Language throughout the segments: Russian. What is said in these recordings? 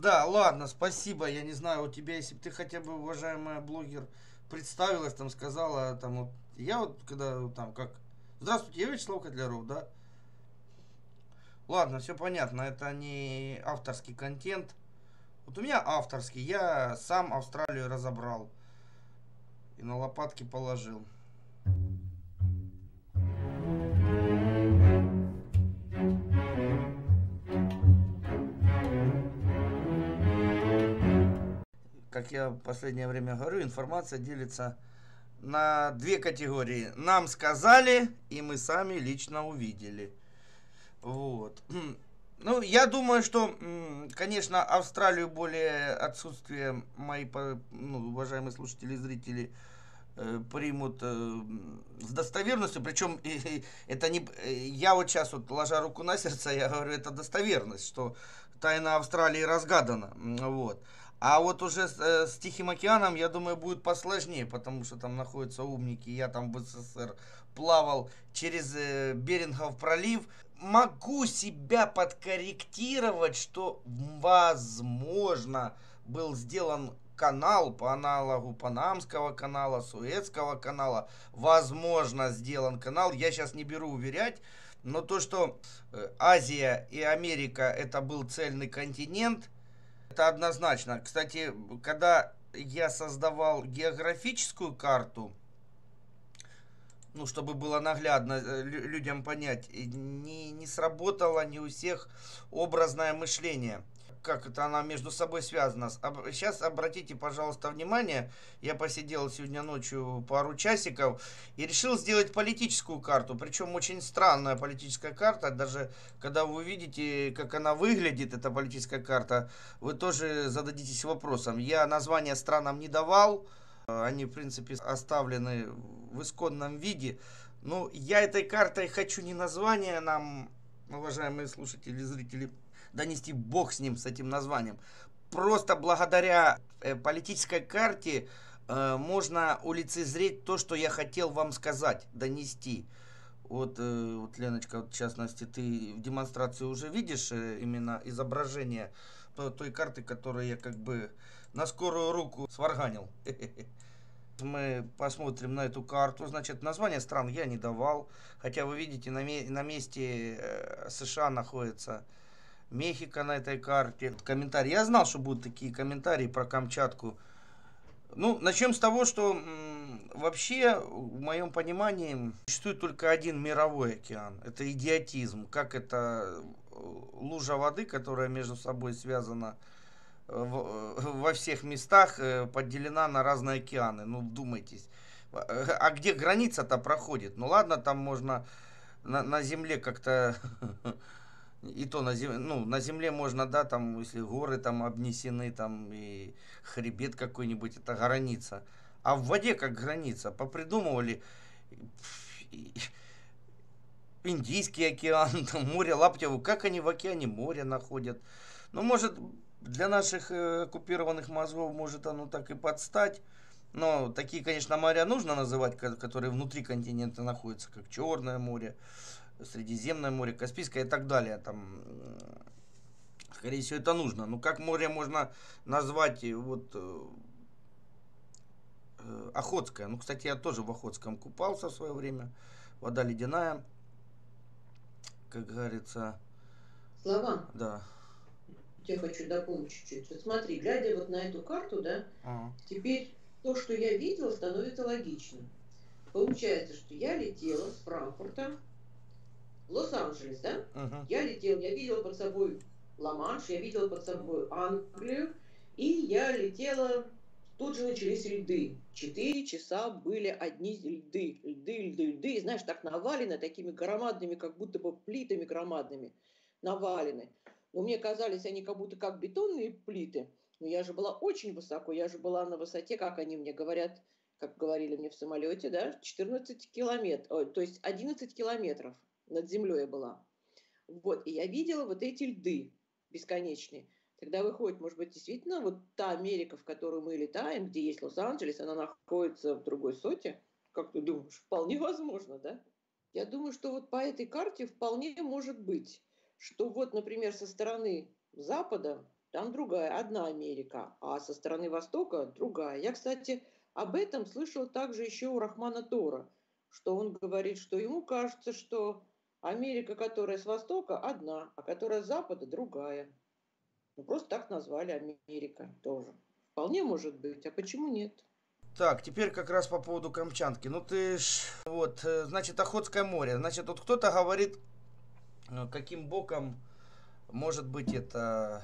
Да, ладно, спасибо. Я не знаю, у тебя, если бы ты хотя бы, уважаемая блогер, представилась, там сказала, там вот, я вот когда там как, здравствуйте, я Вячеслав Котляров, да? Ладно, все понятно, это не авторский контент. Вот у меня авторский, я сам Австралию разобрал и на лопатки положил. Как я в последнее время говорю, информация делится на две категории. Нам сказали, и мы сами лично увидели. Вот. Ну, я думаю, что, конечно, Австралию более отсутствие мои, ну, уважаемые слушатели и зрители, примут с достоверностью, причем это не, я вот сейчас вот ложа руку на сердце, я говорю, это достоверность, что тайна Австралии разгадана, вот. А вот уже с Тихим океаном, я думаю, будет посложнее, потому что там находятся умники. Я там в СССР плавал через Берингов пролив. Могу себя подкорректировать, что возможно был сделан канал по аналогу Панамского канала, Суэцкого канала. Возможно сделан канал. Я сейчас не беру уверять. Но то, что Азия и Америка это был цельный континент, это однозначно. Кстати, когда я создавал географическую карту, ну, чтобы было наглядно людям понять, не сработало не у всех образное мышление. Как это она между собой связана. Сейчас обратите, пожалуйста, внимание, я посидел сегодня ночью пару часиков и решил сделать политическую карту, причем очень странная политическая карта, даже когда вы увидите, как она выглядит, эта политическая карта, вы тоже зададитесь вопросом. Я названия странам не давал, они, в принципе, оставлены в исконном виде. Ну, я этой картой хочу не название нам, уважаемые слушатели, зрители, донести бог с ним, с этим названием. Просто благодаря политической карте можно улицезреть то, что я хотел вам сказать, донести. Вот, Леночка, вот, в частности, ты в демонстрации уже видишь именно изображение той карты, которую я как бы на скорую руку сварганил. Мы посмотрим на эту карту. Значит, название стран я не давал. Хотя вы видите, на месте США находится Мехико на этой карте. Комментарий. Я знал, что будут такие комментарии про Камчатку. Ну, начнем с того, что вообще, в моем понимании, существует только один мировой океан. Это идиотизм. Как это лужа воды, которая между собой связана во всех местах, поделена на разные океаны. Ну, вдумайтесь. А где граница-то проходит? Ну, ладно, там можно на земле как-то и то на земле можно, да, там, если горы там обнесены, там, и хребет какой-нибудь, это граница. А в воде как граница. Попридумывали Индийский океан, там, море Лаптеву, как они в океане море находят. Ну, может, для наших оккупированных мозгов, может, оно так и подстать. Но такие, конечно, моря нужно называть, которые внутри континента находятся, как Черное море, Средиземное море, Каспийское и так далее. Там, скорее всего, это нужно. Но как море можно назвать вот Охотское? Ну, кстати, я тоже в Охотском купался в свое время. Вода ледяная, как говорится. Слова, Да. я хочу дополнить чуть-чуть. Вот смотри, глядя вот на эту карту, да, Ага. теперь то, что я видела, становится логичным. Получается, что я летела с Франкфурта в Лос-Анджелес, да? Угу. Я летела, я видела под собой Ла-Манш, я видела под собой Англию, и я летела, тут же начались льды. 4 часа были одни льды, льды, льды, льды, и знаешь, так навалены такими громадными, как будто бы плитами громадными, навалены. Но мне казались они как будто как бетонные плиты, но я же была очень высоко, я же была на высоте, как они мне говорят, как говорили мне в самолете, да, 14 километров, то есть 11 километров над землей я была. Вот, и я видела вот эти льды бесконечные. Тогда выходит, может быть, действительно, вот та Америка, в которую мы летаем, где есть Лос-Анджелес, она находится в другой соте? Как ты думаешь? Вполне возможно, да? Я думаю, что вот по этой карте вполне может быть, что вот, например, со стороны Запада там другая, одна Америка, а со стороны Востока другая. Я, кстати, об этом слышала также еще у Рахмана Тора, что он говорит, что ему кажется, что Америка, которая с Востока, одна, а которая с Запада, другая. Ну, просто так назвали Америка тоже. Вполне может быть, а почему нет? Так, теперь как раз по поводу Камчатки. Ну ты ж, вот, значит, Охотское море. Значит, вот кто-то говорит, каким боком может быть это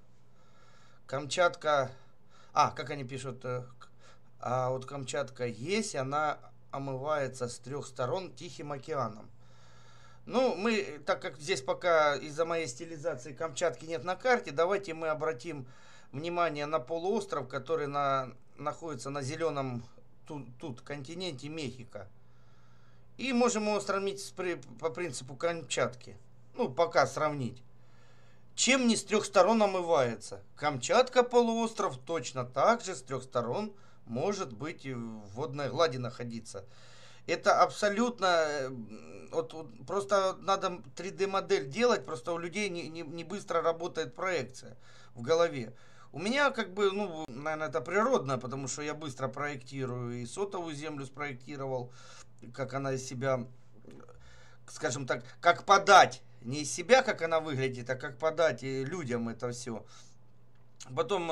Камчатка. Как они пишут, а вот Камчатка есть, она омывается с трех сторон Тихим океаном. Ну, мы, так как здесь пока из-за моей стилизации Камчатки нет на карте, давайте мы обратим внимание на полуостров, который находится на зеленом тут континенте Мехико. И можем его сравнить по принципу Камчатки. Ну, пока сравнить. Чем не с трех сторон омывается? Камчатка полуостров точно так же с трех сторон может быть и в водной глади находиться. Это абсолютно... Вот просто надо 3D-модель делать, просто у людей не быстро работает проекция в голове. У меня как бы, ну, наверное, это природно, потому что я быстро проектирую и сотовую землю спроектировал, как она из себя, скажем так, как подать. Не из себя, как она выглядит, а как подать людям это все. Потом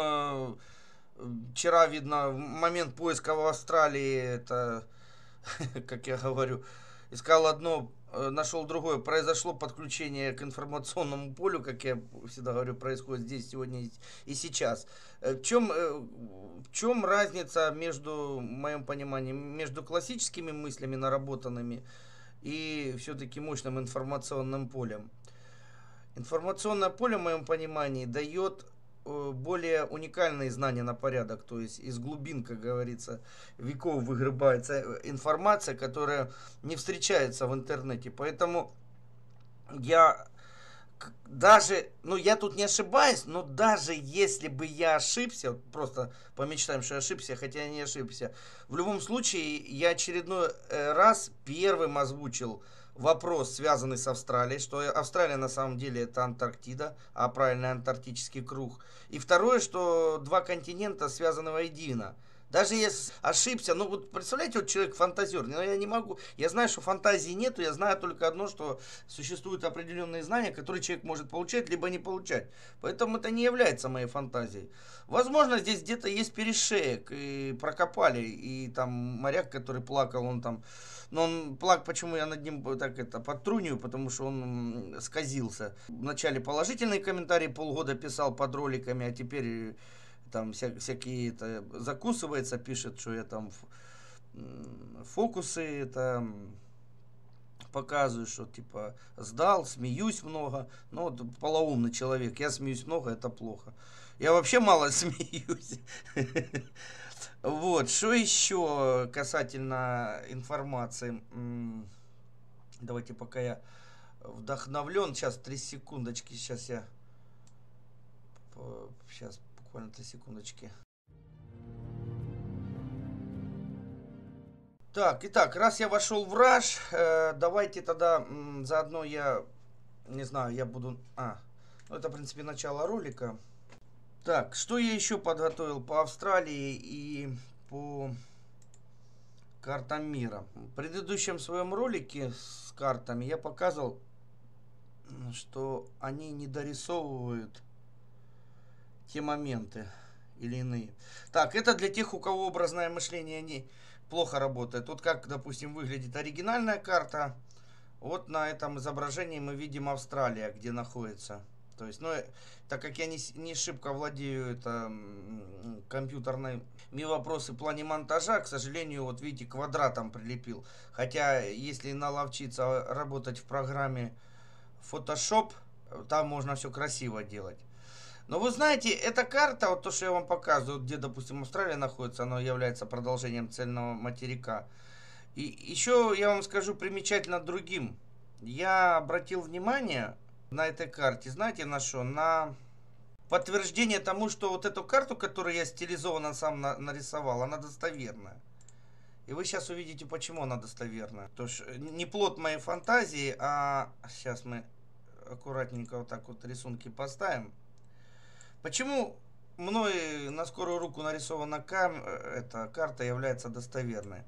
вчера, видно, в момент поиска в Австралии, это, как я говорю, искал одно, нашел другое. Произошло подключение к информационному полю, как я всегда говорю, происходит здесь, сегодня и сейчас. В чем разница между, в моем понимании, между классическими мыслями, наработанными, и все-таки мощным информационным полем? Информационное поле, в моем понимании, дает более уникальные знания на порядок, то есть из глубин, как говорится, веков выгребается информация, которая не встречается в интернете. Поэтому я даже, ну я тут не ошибаюсь, но даже если бы я ошибся, просто помечтаем, что я ошибся, хотя я не ошибся, в любом случае я очередной раз первым озвучил вопрос, связанный с Австралией, что Австралия на самом деле это Антарктида, а правильно антарктический круг. И второе, что два континента связаны воедино. Даже если ошибся, ну вот представляете, вот человек фантазер, но я не могу, я знаю, что фантазии нету, я знаю только одно, что существуют определенные знания, которые человек может получать, либо не получать. Поэтому это не является моей фантазией. Возможно, здесь где-то есть перешеек, и прокопали, и там моряк, который плакал, он там, но он плак, почему я над ним так это подтруниваю, потому что он сказился. Вначале положительные комментарии полгода писал под роликами, а теперь там всякие это закусывается, пишет, что я там фокусы это показываю, что типа сдал, смеюсь много. Ну, вот полоумный человек, я смеюсь много, это плохо. Я вообще мало смеюсь. Вот, что еще касательно информации. Давайте, пока я вдохновлен, сейчас 3 секундочки, сейчас буквально 3 секундочки. Так, итак, раз я вошел в Rush, давайте тогда заодно я, не знаю, я буду... ну это, в принципе, начало ролика. Так, что я еще подготовил по Австралии и по картам мира. В предыдущем своем ролике с картами я показывал, что они не дорисовывают те моменты или иные. Так, это для тех, у кого образное мышление не плохо работает. Вот как, допустим, выглядит оригинальная карта. Вот на этом изображении мы видим Австралия, где находится. То есть, ну, так как я не шибко владею компьютерными вопросы в плане монтажа, к сожалению, вот видите, квадратом прилепил. Хотя, если наловчиться работать в программе Photoshop, там можно все красиво делать. Но вы знаете, эта карта, вот то, что я вам показываю, где, допустим, Австралия находится, она является продолжением цельного материка. И еще я вам скажу примечательно другим. Я обратил внимание на этой карте, знаете, на что? На подтверждение тому, что вот эту карту, которую я стилизованно сам нарисовал, она достоверная. И вы сейчас увидите, почему она достоверная. То есть не плод моей фантазии, а сейчас мы аккуратненько вот так вот рисунки поставим. Почему мной на скорую руку нарисована эта карта является достоверной?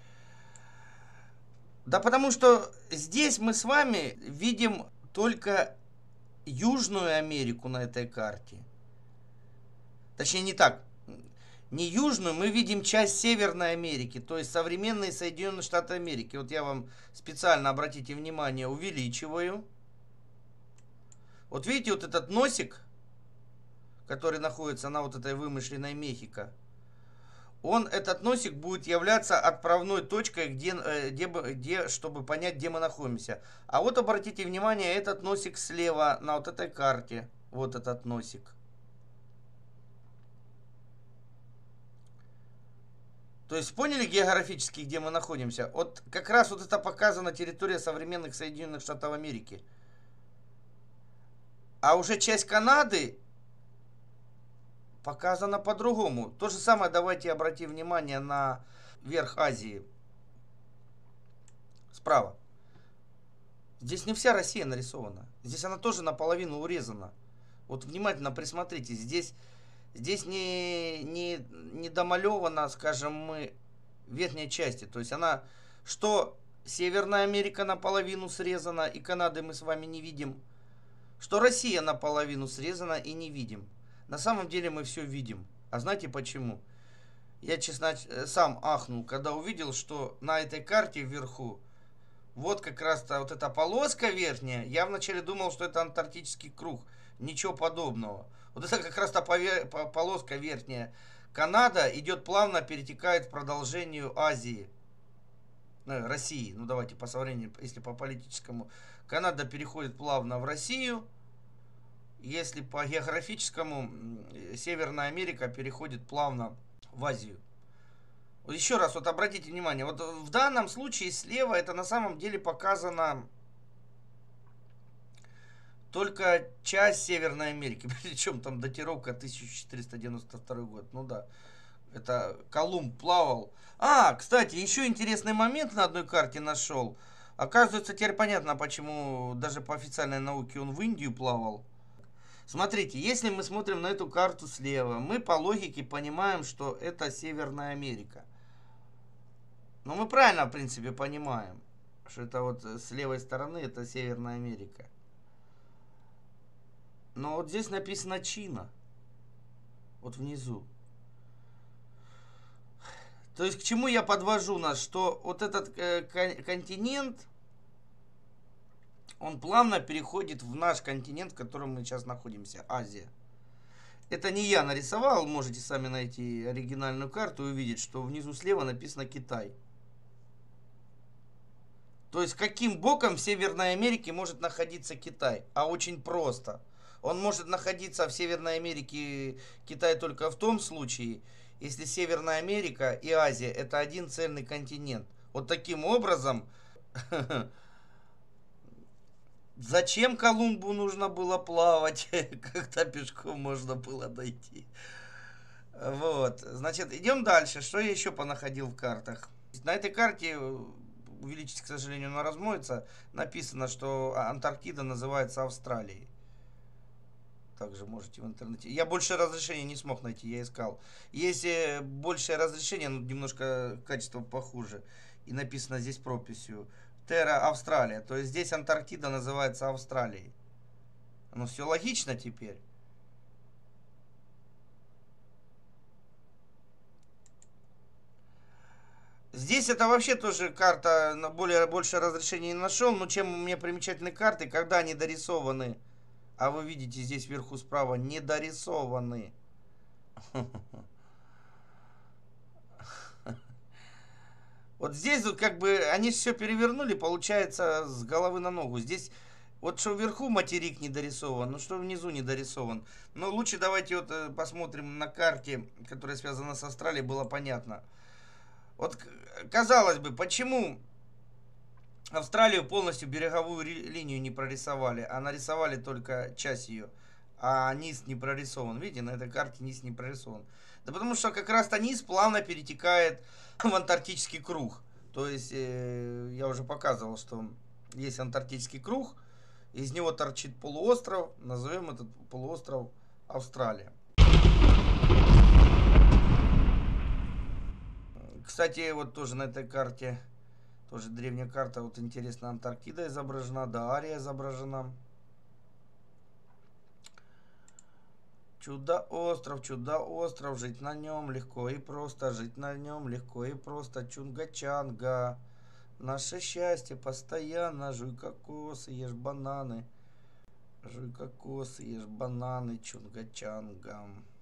Да потому что здесь мы с вами видим только Южную Америку на этой карте. Точнее, не так. Не Южную, мы видим часть Северной Америки, то есть современные Соединенные Штаты Америки. Вот я вам специально, обратите внимание, увеличиваю. Вот видите, вот этот носик, который находится на вот этой вымышленной Мехико, этот носик будет являться отправной точкой, чтобы понять, где мы находимся. А вот обратите внимание, этот носик слева на вот этой карте. Вот этот носик. То есть поняли географически, где мы находимся? Вот как раз вот это показана территория современных Соединенных Штатов Америки. А уже часть Канады показана по-другому. То же самое давайте обратим внимание на верх Азии. Справа. Здесь не вся Россия нарисована. Здесь она тоже наполовину урезана. Вот внимательно присмотритесь. Здесь не домалевана, скажем мы, верхней части. То есть она, что Северная Америка наполовину срезана, и Канады мы с вами не видим, что Россия наполовину срезана и не видим. На самом деле мы все видим. А знаете почему? Я, честно, сам ахнул, когда увидел, что на этой карте вверху, вот как раз-то вот эта полоска верхняя, я вначале думал, что это антарктический круг. Ничего подобного. Вот это как раз-то полоска верхняя. Канада идет плавно, перетекает в продолжению Азии. России. Ну давайте по современному, если по политическому. Канада переходит плавно в Россию. Если по географическому, Северная Америка переходит плавно в Азию. Вот еще раз, вот обратите внимание, вот в данном случае слева это на самом деле показано только часть Северной Америки. Причем там датировка 1492 год. Ну да, это Колумб плавал. Кстати, еще интересный момент на одной карте нашел. Оказывается, теперь понятно, почему даже по официальной науке он в Индию плавал. Смотрите, если мы смотрим на эту карту слева, мы по логике понимаем, что это Северная Америка. Но мы правильно, в принципе, понимаем, что это вот с левой стороны это Северная Америка. Но вот здесь написано Чина. Вот внизу. То есть к чему я подвожу нас, что вот этот континент, он плавно переходит в наш континент, в котором мы сейчас находимся, Азия. Это не я нарисовал, можете сами найти оригинальную карту и увидеть, что внизу слева написано Китай. То есть каким боком в Северной Америке может находиться Китай? А очень просто. Он может находиться в Северной Америке, Китай, только в том случае, если Северная Америка и Азия это один цельный континент. Вот таким образом, зачем Колумбу нужно было плавать, когда пешком можно было дойти? Вот, значит, идем дальше. Что я еще понаходил в картах? На этой карте, увеличить, к сожалению, она размоется, написано, что Антарктида называется Австралией. Также можете в интернете. Я больше разрешения не смог найти, я искал. Есть большее разрешение, но немножко качество похуже. И написано здесь прописью Терра Австралия. То есть здесь Антарктида называется Австралией. Ну все логично теперь. Здесь это вообще тоже карта, на больше разрешения не нашел. Но чем мне примечательны карты, когда они дорисованы. А вы видите, здесь вверху справа не дорисованы. Вот здесь вот как бы они все перевернули, получается, с головы на ногу. Здесь вот что вверху материк не дорисован, ну что внизу не дорисован. Но лучше давайте вот посмотрим на карте, которая связана с Австралией, было понятно. Вот казалось бы, почему Австралию полностью береговую линию не прорисовали, а нарисовали только часть ее, а низ не прорисован. Видите, на этой карте низ не прорисован. Да потому что как раз-то низ плавно перетекает в антарктический круг. То есть, я уже показывал, что есть антарктический круг, из него торчит полуостров, назовем этот полуостров Австралия. Кстати, вот тоже на этой карте, тоже древняя карта, вот интересно, Антарктида изображена, Даария изображена. Чудо-остров, жить на нем легко и просто, жить на нем легко и просто, Чунга-Чанга. Наше счастье постоянно, жуй кокосы, ешь бананы. Жуй кокосы, ешь бананы, Чунга-Чанга.